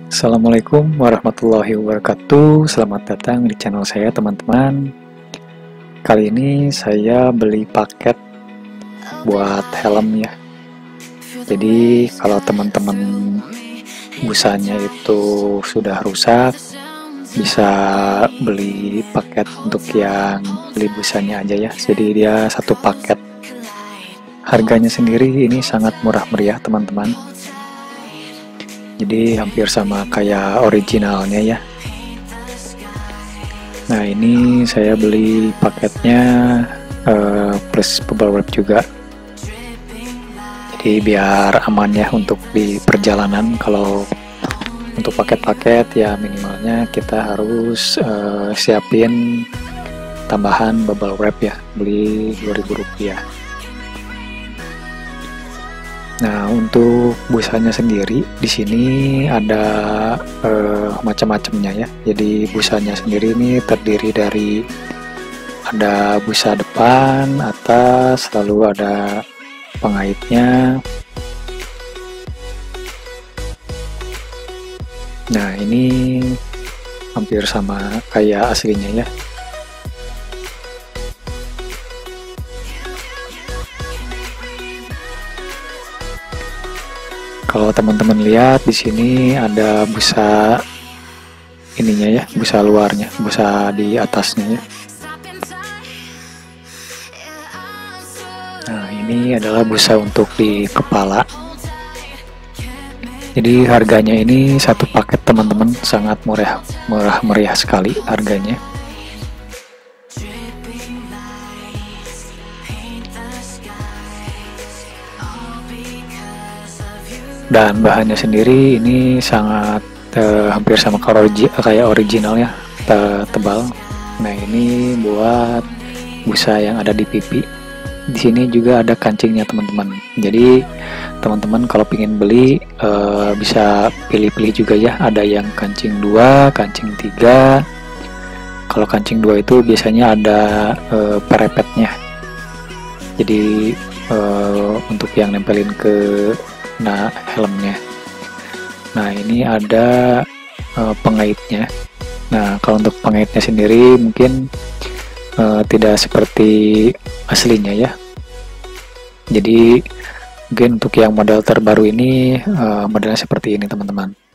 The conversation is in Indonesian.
Assalamualaikum warahmatullahi wabarakatuh. Selamat datang di channel saya, teman-teman. Kali ini saya beli paket buat helm ya. Jadi kalau teman-teman busanya itu sudah rusak, bisa beli paket untuk yang beli busanya aja ya. Jadi dia satu paket. Harganya sendiri ini sangat murah meriah, teman-teman. Jadi hampir sama kayak originalnya ya. Nah, ini saya beli paketnya plus bubble wrap juga. Jadi biar aman ya untuk di perjalanan. Kalau untuk paket-paket ya minimalnya kita harus siapin tambahan bubble wrap ya, beli Rp2.000. Nah, untuk busanya sendiri di sini ada macam-macamnya ya. Jadi busanya sendiri ini terdiri dari ada busa depan, atas, lalu ada pengaitnya. Nah, ini hampir sama kayak aslinya ya. Kalau teman-teman lihat di sini ada busa ininya ya, busa luarnya, busa di atasnya ya. Nah, ini adalah busa untuk di kepala. Jadi harganya ini satu paket, teman-teman, sangat murah meriah sekali harganya. Dan bahannya sendiri ini sangat hampir sama kayak original ya, tebal. Nah, ini buat busa yang ada di pipi. Di sini juga ada kancingnya, teman-teman. Jadi teman-teman kalau ingin beli bisa pilih-pilih juga ya. Ada yang kancing 2, kancing 3. Kalau kancing 2 itu biasanya ada perepetnya. Jadi untuk yang nempelin ke helmnya. Nah, ini ada pengaitnya. Nah, kalau untuk pengaitnya sendiri mungkin tidak seperti aslinya ya. Jadi mungkin untuk yang model terbaru ini modelnya seperti ini, teman-teman.